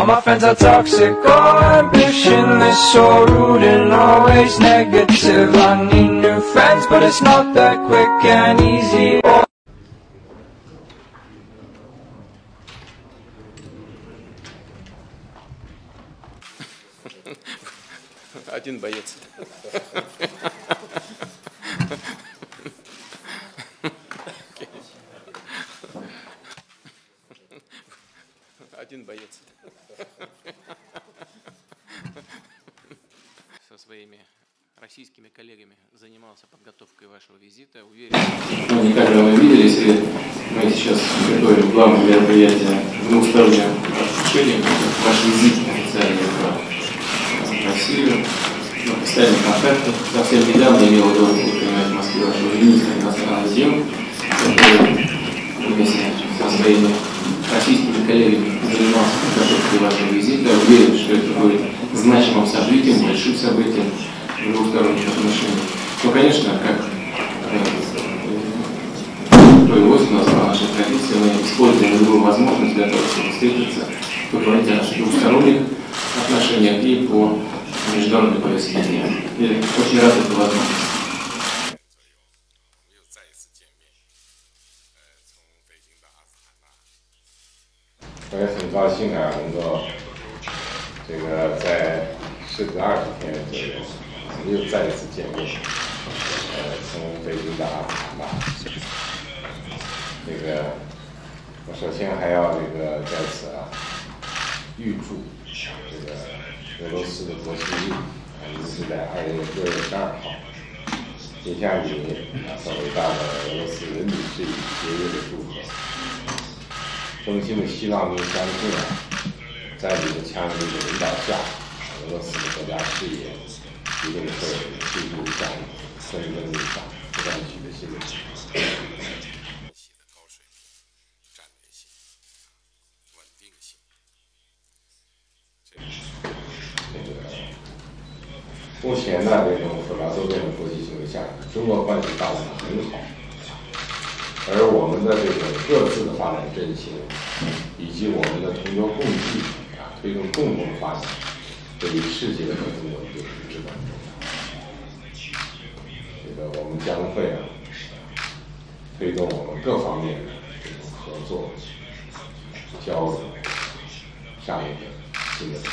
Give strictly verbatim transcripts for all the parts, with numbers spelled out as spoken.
my friends are toxic or ambitionless or rude and always negative. I need new friends, but it's not that quick and easy. Один боец. Один боец. Со своими российскими коллегами занимался подготовкой вашего визита. Уверен. Ну, не так давно виделись, и мы сейчас готовим главное мероприятие двустороннего отношения, ваш визит официальный в Россию. Ну, постоянные контакты. Совсем недавно имел удовольствие принимать в Москве вашего министра иностранных дел, который вместе со своими российскими коллегами занимался подготовкой вашего визита. Уверен, что это будет значимым событием, большим событием в двусторонних отношениях. Ну, конечно, как повелось у нас по нашей традиции, мы используем любую возможность для того, чтобы встретиться, поговорить о двусторонних отношениях и по международной повестке дня. Я очень рад этой возможности. 我也很高兴啊，能够这个在时隔二十天左右，我们又再一次见面。呃，从北京到阿斯塔纳，那个我首先还要这个在此啊，预祝这个俄罗斯的国庆日啊，也是在二月六月十二号，写下你啊所伟大的俄罗斯人民之于节日的祝福。 衷心的希望您相信啊，在你的强有力的领导下，俄罗斯的国家事业一定会进步向蒸蒸日上，不断取得新的进步。这个目前呢，这种复杂多变的国际形势下，中国关系发展得很好。 而我们的这个各自的发展阵型，以及我们的同舟共济啊，推动共同发展，对于世界的和平稳定是至关重要。这个我们将会啊，推动我们各方面的这种合作、交流，上一个新的层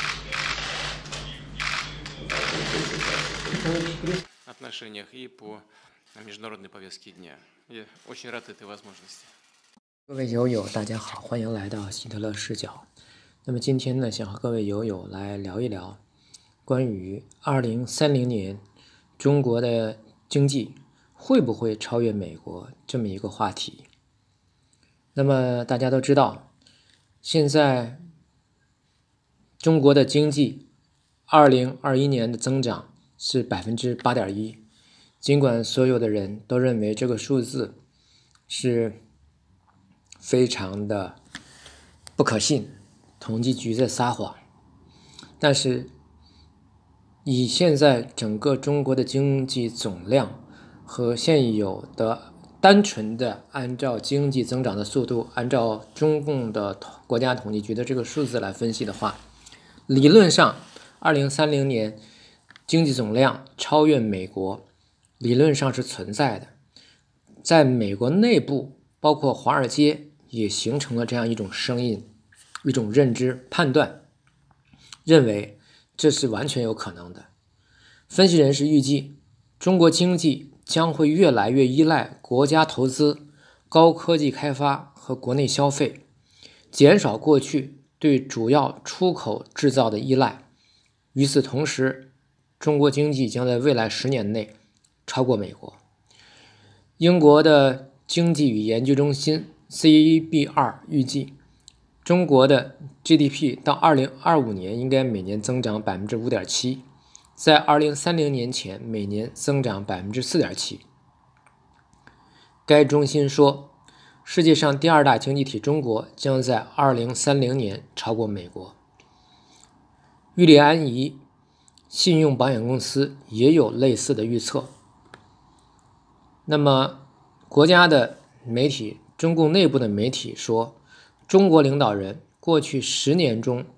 次。 отношениях и по международной повестке дня. Я очень рад этой возможности. 各位友友，大家好，欢迎来到希特勒视角。那么今天呢，想和各位友友来聊一聊关于二零三零年中国的经济会不会超越美国这么一个话题。那么大家都知道，现在中国的经济二零二一年的增长是百分之八点一。 尽管所有的人都认为这个数字是非常的不可信，统计局在撒谎，但是以现在整个中国的经济总量和现有的单纯的按照经济增长的速度，按照中共的国家统计局的这个数字来分析的话，理论上二零三零年经济总量超越美国。 理论上是存在的，在美国内部，包括华尔街也形成了这样一种声音、一种认知判断，认为这是完全有可能的。分析人士预计，中国经济将会越来越依赖国家投资、高科技开发和国内消费，减少过去对主要出口制造的依赖。与此同时，中国经济将在未来十年内 超过美国。英国的经济与研究中心 C E B 二预计，中国的 G D P 到二零二五年应该每年增长 百分之五点七， 在二零三零年前每年增长 百分之四点七。该中心说，世界上第二大经济体中国将在二零三零年超过美国。裕利安仪信用保险公司也有类似的预测。 那么，国家的媒体、中共内部的媒体说，中国领导人过去十年中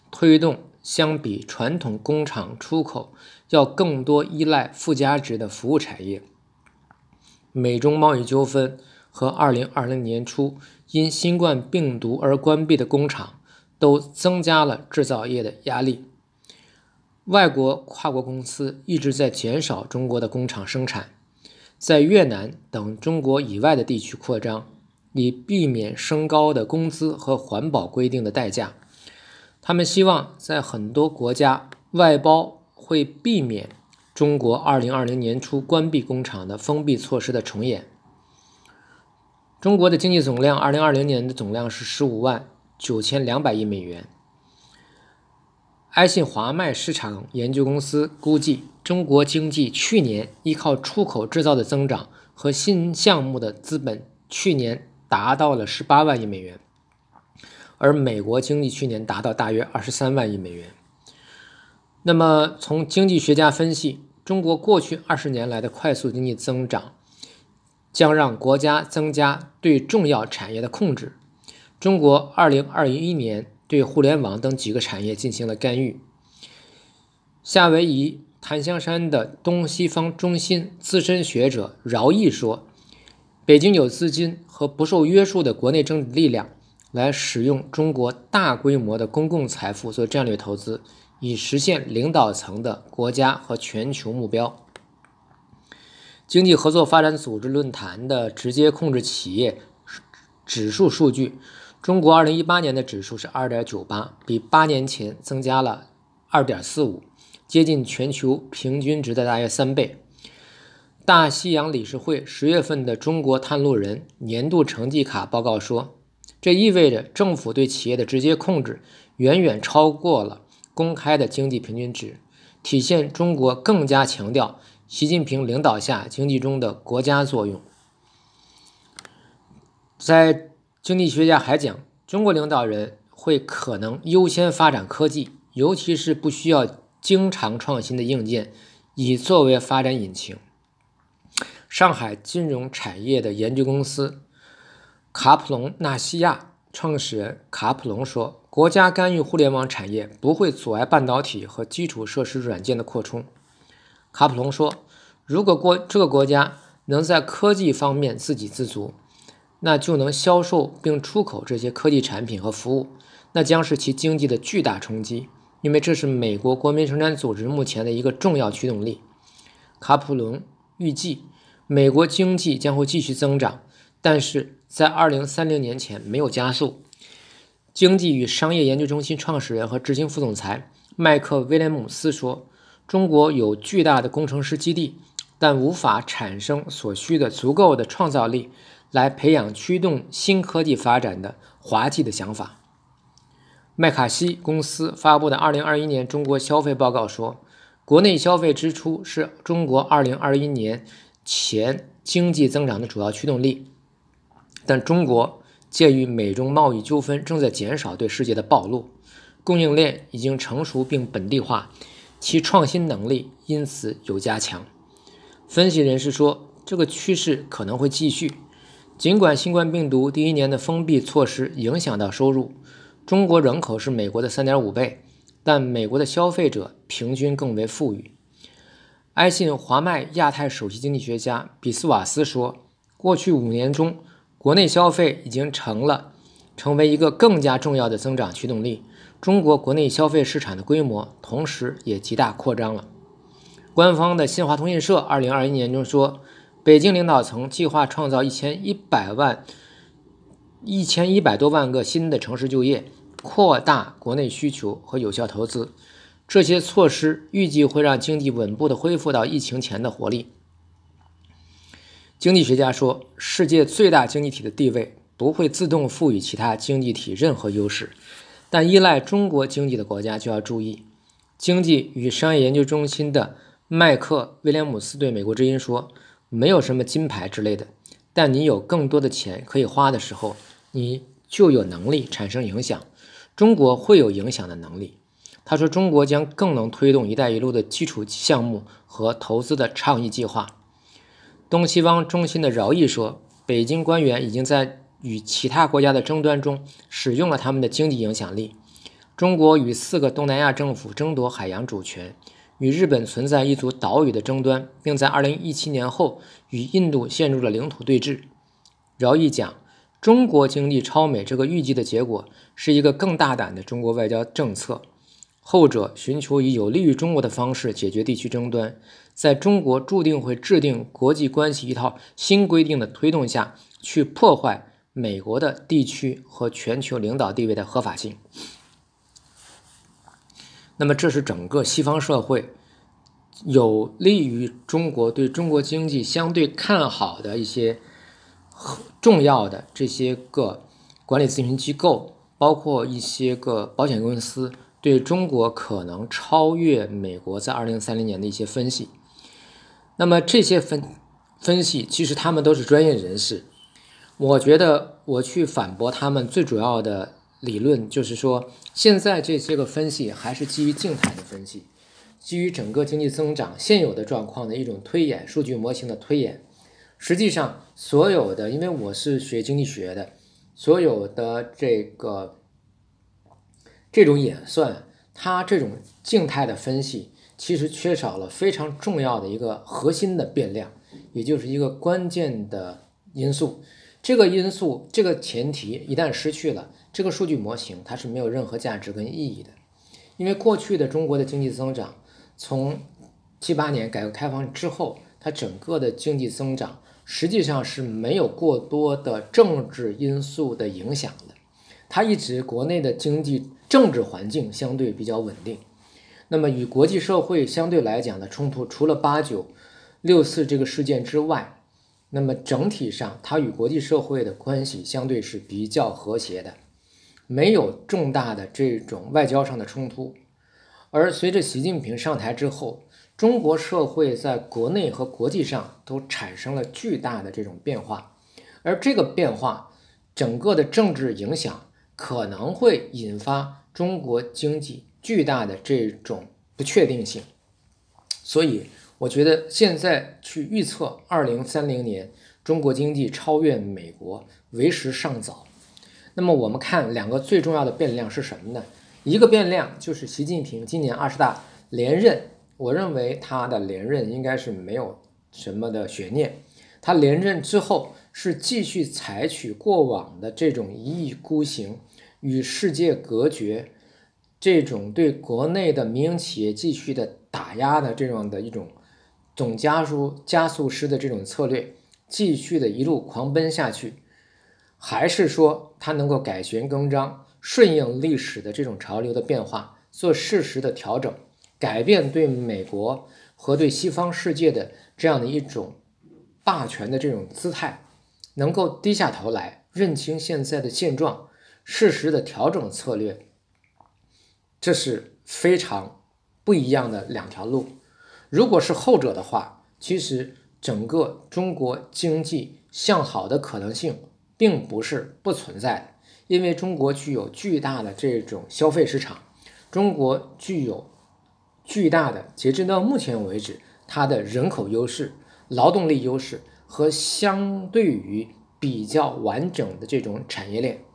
推动相比传统工厂出口要更多依赖附加值的服务产业。美中贸易纠纷和二零二零年初因新冠病毒而关闭的工厂都增加了制造业的压力。外国跨国公司一直在减少中国的工厂生产，在越南等中国以外的地区扩张，以避免升高的工资和环保规定的代价。他们希望在很多国家外包会避免中国二零二零年初关闭工厂的封闭措施的重演。中国的经济总量二零二零年的总量是十五万九千两百亿美元。埃信华脉市场研究公司估计，中国经济去年依靠出口制造的增长和新项目的资本去年达到了十八万亿美元，而美国经济去年达到大约二十三万亿美元。那么从经济学家分析，中国过去二十年来的快速经济增长将让国家增加对重要产业的控制。中国二零二一年对互联网等几个产业进行了干预。夏威夷檀香山的东西方中心资深学者饶毅说，北京有资金和不受约束的国内政治力量来使用中国大规模的公共财富做战略投资，以实现领导层的国家和全球目标。经济合作发展组织论坛的直接控制企业指数数据，中国二零一八年的指数是 二点九八， 比八年前增加了 二点四五， 接近全球平均值的大约三倍。大西洋理事会十月份的中国探路人年度成绩卡报告说，这意味着政府对企业的直接控制远远超过了公开的经济平均值，体现中国更加强调习近平领导下经济中的国家作用。在经济学家还讲，中国领导人会可能优先发展科技，尤其是不需要经常创新的硬件，以作为发展引擎。上海金融产业的研究公司卡普隆纳西亚创始人卡普隆说，国家干预互联网产业不会阻碍半导体和基础设施软件的扩充。卡普隆说，如果国这个国家能在科技方面自给自足，那就能销售并出口这些科技产品和服务，那将是其经济的巨大冲击，因为这是美国国民生产组织目前的一个重要驱动力。卡普隆预计美国经济将会继续增长，但是在二零三零年前没有加速。经济与商业研究中心创始人和执行副总裁麦克威廉姆斯说，中国有巨大的工程师基地，但无法产生所需的足够的创造力来培养驱动新科技发展的滑稽的想法。麦卡锡公司发布的二零二一年中国消费报告说，国内消费支出是中国二零二一年前经济增长的主要驱动力，但中国鉴于美中贸易纠纷正在减少对世界的暴露，供应链已经成熟并本地化，其创新能力因此有加强。分析人士说，这个趋势可能会继续。尽管新冠病毒第一年的封闭措施影响到收入，中国人口是美国的 三点五倍，但美国的消费者平均更为富裕。埃信华脉亚太首席经济学家比斯瓦斯说，过去五年中，国内消费已经成了成为一个更加重要的增长驱动力，中国国内消费市场的规模同时也极大扩张了。官方的新华通讯社二零二一年中说，北京领导层计划创造一千一百万、一千一百多万个新的城市就业，扩大国内需求和有效投资。这些措施预计会让经济稳步的恢复到疫情前的活力。经济学家说，世界最大经济体的地位不会自动赋予其他经济体任何优势，但依赖中国经济的国家就要注意。经济与商业研究中心的麦克威廉姆斯对美国之音说，没有什么金牌之类的，但你有更多的钱可以花的时候，你就有能力产生影响。中国会有影响的能力。他说，中国将更能推动一带一路的基础项目和投资的倡议计划。东西方中心的饶毅说，北京官员已经在与其他国家的争端中使用了他们的经济影响力。 中国与四个东南亚政府争夺海洋主权，与日本存在一组岛屿的争端，并在二零一七年后与印度陷入了领土对峙。饶毅讲，中国经济超美这个预计的结果是一个更大胆的中国外交政策，后者寻求以有利于中国的方式解决地区争端，在中国注定会制定国际关系一套新规定的推动下，去破坏美国的地区和全球领导地位的合法性。那么这是整个西方社会有利于中国对中国经济相对看好的一些重要的这些个管理咨询机构，包括一些个保险公司对中国可能超越美国在二零三零年的一些分析。那么这些分分析其实他们都是专业人士，我觉得我去反驳他们最主要的理论就是说，现在这些个分析还是基于静态的分析，基于整个经济增长现有的状况的一种推演，数据模型的推演。实际上所有的，因为我是学经济学的，所有的这个这种演算，它这种静态的分析其实缺少了非常重要的一个核心的变量，也就是一个关键的因素。这个因素，这个前提一旦失去了，这个数据模型它是没有任何价值跟意义的。因为过去的中国的经济增长，从七八年改革开放之后，它整个的经济增长实际上是没有过多的政治因素的影响的，它一直国内的经济政治环境相对比较稳定。那么与国际社会相对来讲的冲突，除了八九六四这个事件之外，那么整体上它与国际社会的关系相对是比较和谐的，没有重大的这种外交上的冲突。而随着习近平上台之后，中国社会在国内和国际上都产生了巨大的这种变化，而这个变化整个的政治影响可能会引发中国经济巨大的这种不确定性。所以我觉得现在去预测二零三零年中国经济超越美国为时尚早。那么我们看两个最重要的变量是什么呢？一个变量就是习近平今年二十大连任，我认为他的连任应该是没有什么的悬念。他连任之后是继续采取过往的这种一意孤行、与世界隔绝，这种对国内的民营企业继续的打压的这种的一种总加速加速师的这种策略，继续的一路狂奔下去，还是说他能够改弦更张，顺应历史的这种潮流的变化，做适时的调整，改变对美国和对西方世界的这样的一种霸权的这种姿态，能够低下头来认清现在的现状，适时的调整策略，这是非常不一样的两条路。如果是后者的话，其实整个中国经济向好的可能性并不是不存在的，因为中国具有巨大的这种消费市场，中国具有巨大的，截至到目前为止，它的人口优势、劳动力优势和相对于比较完整的这种产业链。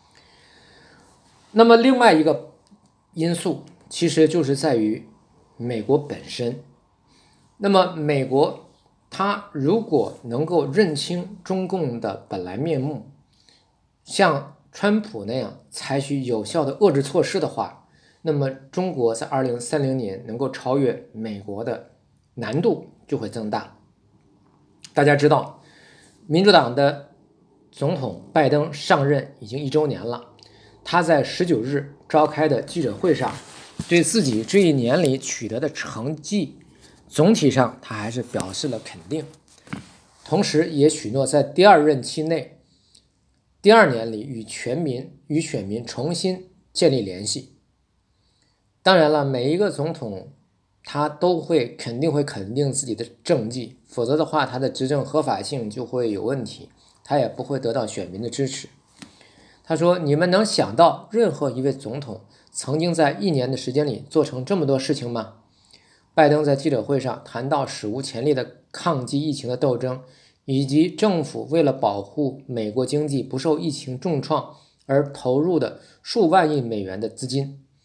那么另外一个因素其实就是在于美国本身。那么美国它如果能够认清中共的本来面目，像川普那样采取有效的遏制措施的话，那么中国在二零三零年能够超越美国的难度就会增大。大家知道，民主党的总统拜登上任已经一周年了，他在十九日召开的记者会上，对自己这一年里取得的成绩，总体上他还是表示了肯定，同时也许诺在第二任期内，第二年里与全民与选民重新建立联系。当然了，每一个总统他都会肯定会肯定自己的政绩，否则的话他的执政合法性就会有问题，他也不会得到选民的支持。他说，你们能想到任何一位总统曾经在一年的时间里做成这么多事情吗？拜登在记者会上谈到史无前例的抗击疫情的斗争，以及政府为了保护美国经济不受疫情重创而投入的数万亿美元的资金。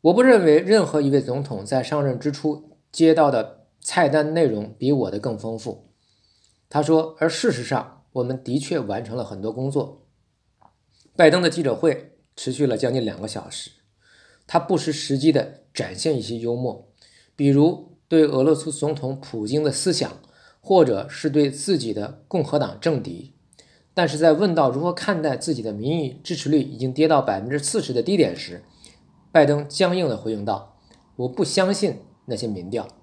我不认为任何一位总统在上任之初接到的菜单内容比我的更丰富。他说，而事实上，我们的确完成了很多工作。拜登的记者会持续了将近两个小时，他不失时机地展现一些幽默，比如对俄罗斯总统普京的思想，或者是对自己的共和党政敌。但是在问到如何看待自己的民意支持率已经跌到 百分之四十 的低点时，拜登僵硬地回应道，我不相信那些民调。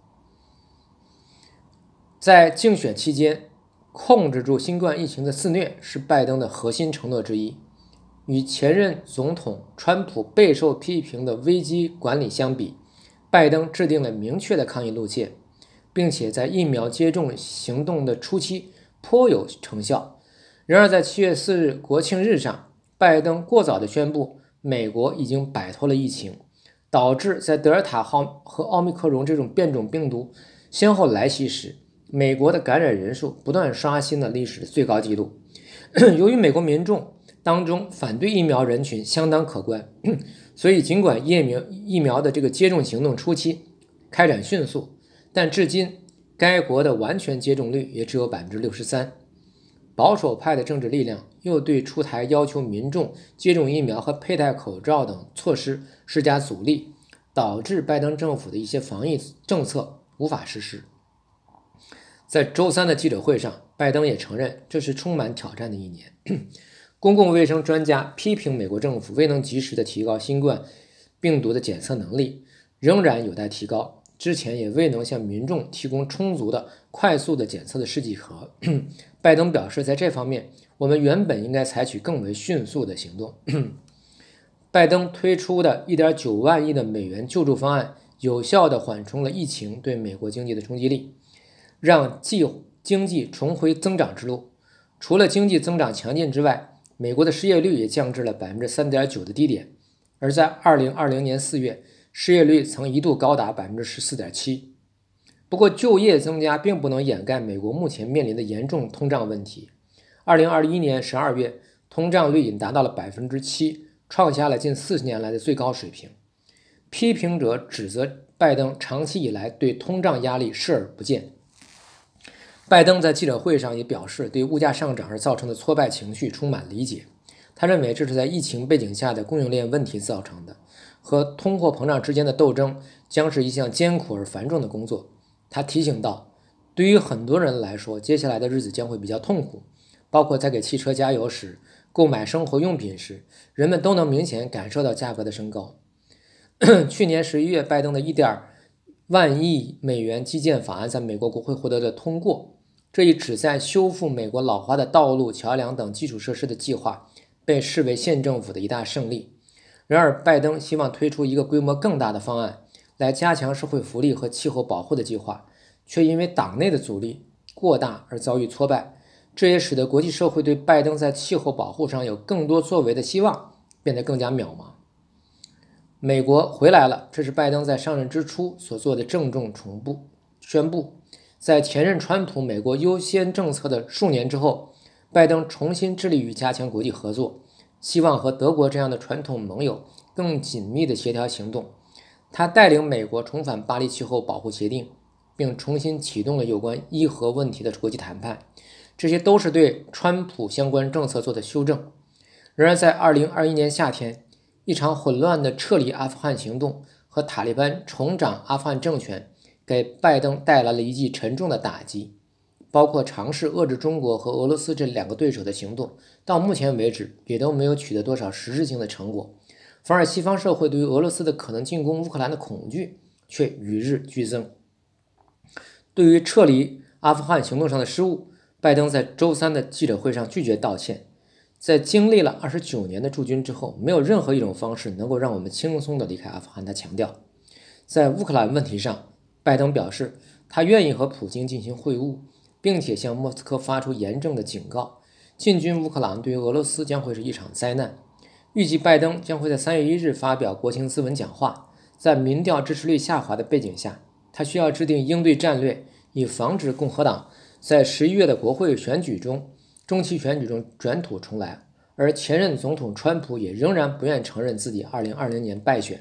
在竞选期间，控制住新冠疫情的肆虐是拜登的核心承诺之一。与前任总统川普备受批评的危机管理相比，拜登制定了明确的抗疫路线，并且在疫苗接种行动的初期颇有成效。然而在七月四日国庆日上，拜登过早地宣布美国已经摆脱了疫情，导致在德尔塔号和奥密克戎这种变种病毒先后来袭时，美国的感染人数不断刷新了历史的最高纪录。由于美国民众当中反对疫苗人群相当可观，所以尽管疫苗疫苗的这个接种行动初期开展迅速，但至今该国的完全接种率也只有 百分之六十三。保守派的政治力量又对出台要求民众接种疫苗和佩戴口罩等措施施加阻力，导致拜登政府的一些防疫政策无法实施。在周三的记者会上，拜登也承认这是充满挑战的一年。公共卫生专家批评美国政府未能及时的提高新冠病毒的检测能力，仍然有待提高。之前也未能向民众提供充足的、快速的检测的试剂盒。拜登表示，在这方面，我们原本应该采取更为迅速的行动。拜登推出的 一点九万亿的美元救助方案，有效地缓冲了疫情对美国经济的冲击力，让经济重回增长之路。除了经济增长强劲之外，美国的失业率也降至了 百分之三点九 的低点，而在二零二零年四月，失业率曾一度高达 百分之十四点七。不过，就业增加并不能掩盖美国目前面临的严重通胀问题。二零二一年十二月，通胀率已达到了 百分之七， 创下了近四十年来的最高水平。批评者指责拜登长期以来对通胀压力视而不见。拜登在记者会上也表示，对物价上涨而造成的挫败情绪充满理解。他认为这是在疫情背景下的供应链问题造成的，和通货膨胀之间的斗争将是一项艰苦而繁重的工作。他提醒道，对于很多人来说，接下来的日子将会比较痛苦，包括在给汽车加油时、购买生活用品时，人们都能明显感受到价格的升高。去年十一月，拜登的一点万亿美元基建法案在美国国会获得了通过。这一旨在修复美国老化的道路、桥梁等基础设施的计划被视为县政府的一大胜利。然而，拜登希望推出一个规模更大的方案，来加强社会福利和气候保护的计划，却因为党内的阻力过大而遭遇挫败。这也使得国际社会对拜登在气候保护上有更多作为的希望变得更加渺茫。美国回来了，这是拜登在上任之初所做的郑重重布宣布。在前任川普美国优先政策的数年之后，拜登重新致力于加强国际合作，希望和德国这样的传统盟友更紧密的协调行动。他带领美国重返巴黎气候保护协定，并重新启动了有关伊核问题的国际谈判，这些都是对川普相关政策做的修正。然而在二零二一年夏天，一场混乱的撤离阿富汗行动和塔利班重掌阿富汗政权给拜登带来了一记沉重的打击，包括尝试遏制中国和俄罗斯这两个对手的行动，到目前为止也都没有取得多少实质性的成果，反而西方社会对于俄罗斯的可能进攻乌克兰的恐惧却与日俱增。对于撤离阿富汗行动上的失误，拜登在周三的记者会上拒绝道歉。在经历了二十九年的驻军之后，没有任何一种方式能够让我们轻松地离开阿富汗，他强调。在乌克兰问题上，拜登表示他愿意和普京进行会晤，并且向莫斯科发出严正的警告，进军乌克兰对于俄罗斯将会是一场灾难。预计拜登将会在三月一日发表国情咨文讲话。在民调支持率下滑的背景下，他需要制定应对战略，以防止共和党在十一月的国会选举中中期选举中卷土重来。而前任总统川普也仍然不愿承认自己二零二零年败选，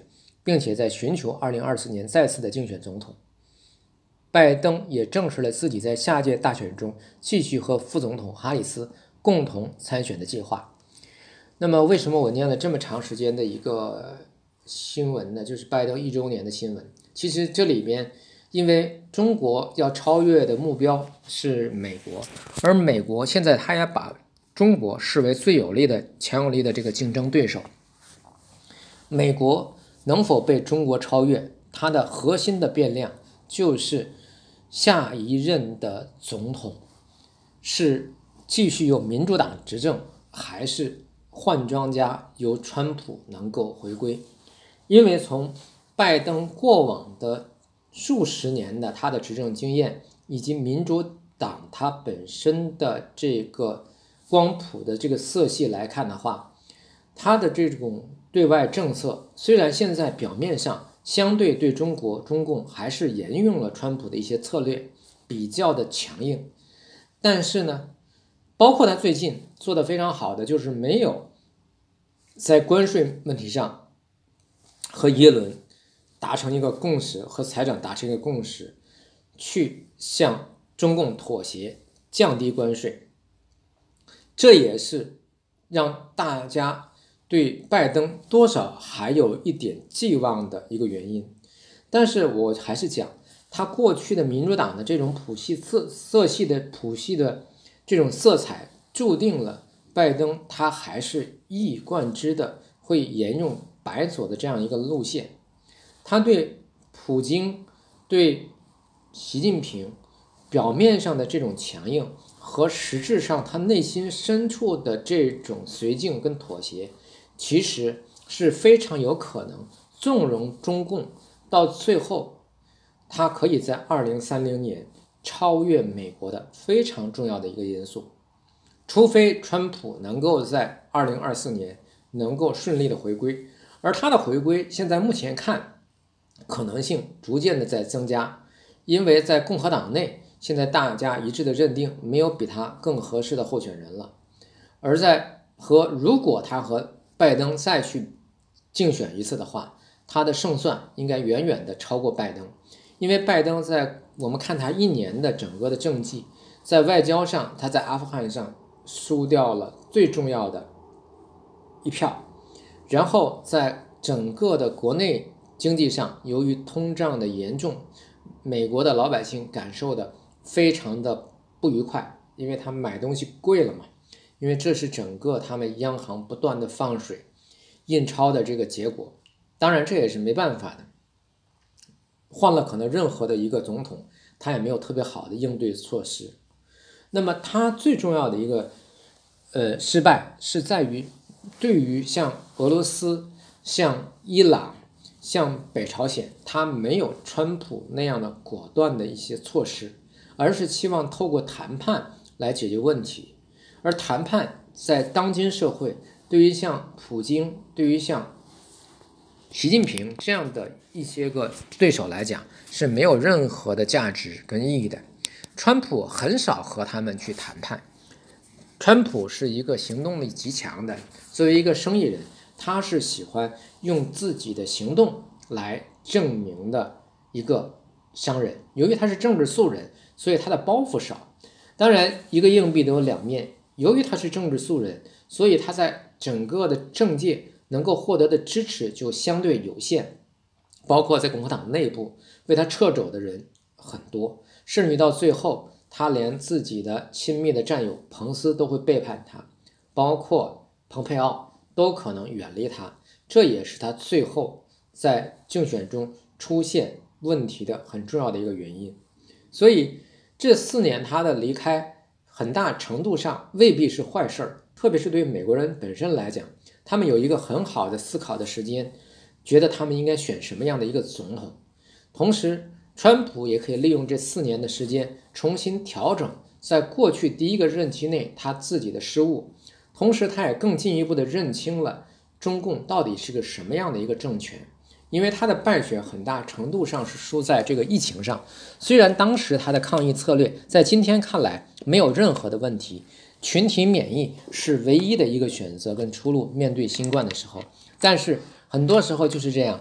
并且在寻求二零二四年再次的竞选总统。拜登也证实了自己在下届大选中继续和副总统哈里斯共同参选的计划。那么为什么我念了这么长时间的一个新闻呢？就是拜登一周年的新闻。其实这里边因为中国要超越的目标是美国，而美国现在他也把中国视为最有力的强有力的这个竞争对手。美国能否被中国超越，它的核心的变量就是下一任的总统是继续由民主党执政，还是换庄家由川普能够回归。因为从拜登过往的数十年的他的执政经验，以及民主党它本身的这个光谱的这个色系来看的话，他的这种对外政策虽然现在表面上相对对中国中共还是沿用了川普的一些策略，比较的强硬，但是呢，包括他最近做的非常好的就是没有在关税问题上和耶伦达成一个共识，和财长达成一个共识，去向中共妥协，降低关税。这也是让大家对拜登多少还有一点寄望的一个原因。但是我还是讲，他过去的民主党的这种谱系色色系的谱系的这种色彩，注定了拜登他还是一以贯之的会沿用白左的这样一个路线。他对普京、对习近平表面上的这种强硬，和实质上他内心深处的这种绥靖跟妥协，其实是非常有可能纵容中共到最后，他可以在二零三零年超越美国的非常重要的一个因素。除非川普能够在二零二四年能够顺利的回归，而他的回归现在目前看可能性逐渐的在增加，因为在共和党内现在大家一致的认定没有比他更合适的候选人了。而在和如果他和拜登再去竞选一次的话，他的胜算应该远远的超过拜登。因为拜登在我们看他一年的整个的政绩，在外交上他在阿富汗上输掉了最重要的一票，然后在整个的国内经济上，由于通胀的严重，美国的老百姓感受的非常的不愉快，因为他们买东西贵了嘛，因为这是整个他们央行不断的放水印钞的这个结果。当然这也是没办法的，换了可能任何的一个总统，他也没有特别好的应对措施。那么他最重要的一个呃失败是在于，对于像俄罗斯、像伊朗、像北朝鲜，他没有川普那样的果断的一些措施，而是期望透过谈判来解决问题。而谈判在当今社会，对于像普京、对于像习近平这样的一些个对手来讲，是没有任何的价值跟意义的。川普很少和他们去谈判，川普是一个行动力极强的，作为一个生意人，他是喜欢用自己的行动来证明的一个商人。由于他是政治素人，所以他的包袱少。当然一个硬币都有两面，由于他是政治素人，所以他在整个的政界能够获得的支持就相对有限，包括在共和党内部为他掣肘的人很多，甚至于到最后他连自己的亲密的战友彭斯都会背叛他，包括蓬佩奥都可能远离他，这也是他最后在竞选中出现问题的很重要的一个原因。所以这四年他的离开很大程度上未必是坏事儿，特别是对于美国人本身来讲，他们有一个很好的思考的时间，觉得他们应该选什么样的一个总统。同时川普也可以利用这四年的时间重新调整在过去第一个任期内他自己的失误，同时他也更进一步的认清了中共到底是个什么样的一个政权。因为他的败选很大程度上是输在这个疫情上，虽然当时他的抗疫策略在今天看来没有任何的问题，群体免疫是唯一的一个选择跟出路，面对新冠的时候，但是很多时候就是这样，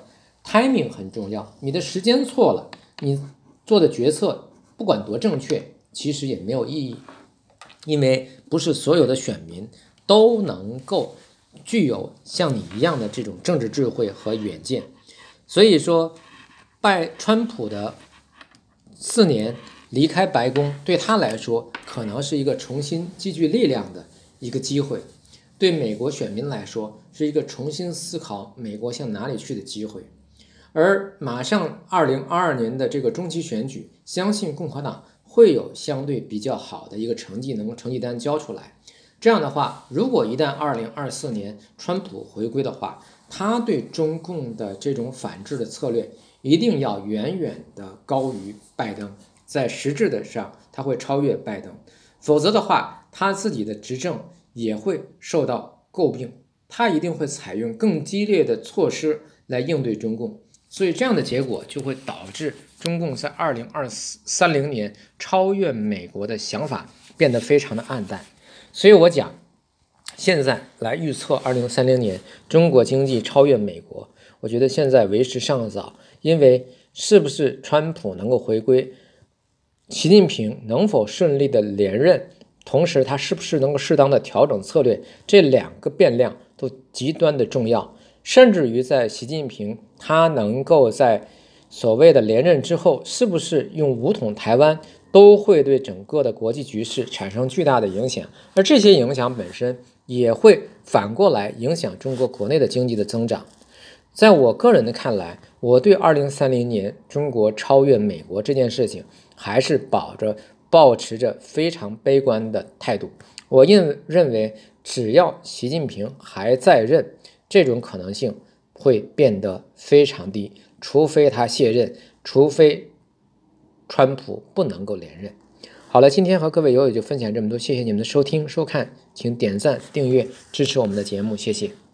timing 很重要，你的时间错了，你做的决策不管多正确，其实也没有意义，因为不是所有的选民都能够具有像你一样的这种政治智慧和远见。所以说，拜川普的四年离开白宫，对他来说可能是一个重新积聚力量的一个机会，对美国选民来说是一个重新思考美国向哪里去的机会。而马上二零二二年的这个中期选举，相信共和党会有相对比较好的一个成绩，能够成绩单交出来。这样的话，如果一旦二零二四年川普回归的话，他对中共的这种反制的策略一定要远远的高于拜登，在实质的上他会超越拜登，否则的话他自己的执政也会受到诟病，他一定会采用更激烈的措施来应对中共。所以这样的结果就会导致中共在二零三零年超越美国的想法变得非常的暗淡。所以我讲，现在来预测二零三零年中国经济超越美国，我觉得现在为时尚早，因为是不是川普能够回归，习近平能否顺利的连任，同时他是不是能够适当的调整策略，这两个变量都极端的重要。甚至于在习近平他能够在所谓的连任之后，是不是用武统台湾，都会对整个的国际局势产生巨大的影响，而这些影响本身也会反过来影响中国国内的经济的增长。在我个人的看来，我对二零三零年中国超越美国这件事情还是保着抱持着非常悲观的态度。我认认为只要习近平还在任，这种可能性会变得非常低，除非他卸任，除非川普不能够连任。好了，今天和各位友友就分享这么多，谢谢你们的收听收看，请点赞订阅支持我们的节目，谢谢。